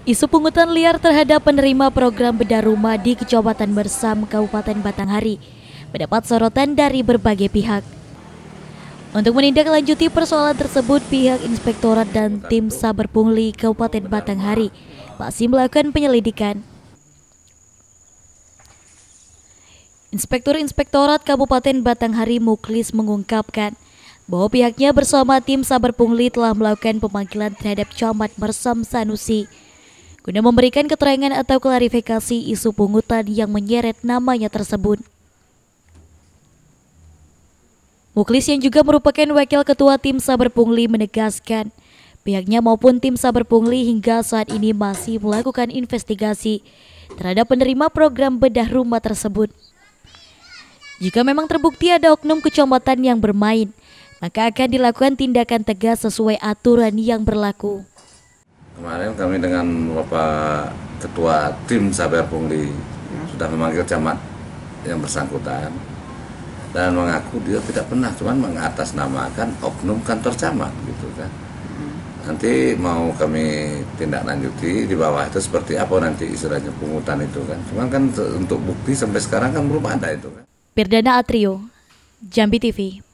Isu pungutan liar terhadap penerima program bedah rumah di Kecamatan Bersam, Kabupaten Batanghari mendapat sorotan dari berbagai pihak. Untuk menindaklanjuti persoalan tersebut, pihak Inspektorat dan tim Saber Pungli Kabupaten Batanghari masih melakukan penyelidikan. Inspektur Inspektorat Kabupaten Batanghari Muklis mengungkapkan bahwa pihaknya bersama tim Saber Pungli telah melakukan pemanggilan terhadap Camat Bersam Sanusi guna memberikan keterangan atau klarifikasi isu pungutan yang menyeret namanya tersebut. Muklis yang juga merupakan wakil ketua tim Saber Pungli menegaskan pihaknya maupun tim Saber Pungli hingga saat ini masih melakukan investigasi terhadap penerima program bedah rumah tersebut. Jika memang terbukti ada oknum kecamatan yang bermain, maka akan dilakukan tindakan tegas sesuai aturan yang berlaku. Kemarin kami dengan Bapak Ketua Tim Saber Pungli sudah memanggil camat yang bersangkutan dan mengaku dia tidak pernah, cuman mengatasnamakan oknum kantor camat gitu kan. Nanti mau kami tindak lanjuti di bawah itu seperti apa nanti istilahnya pungutan itu kan. Cuman kan untuk bukti sampai sekarang kan belum ada itu kan. Pirdana Atrio, Jambi TV.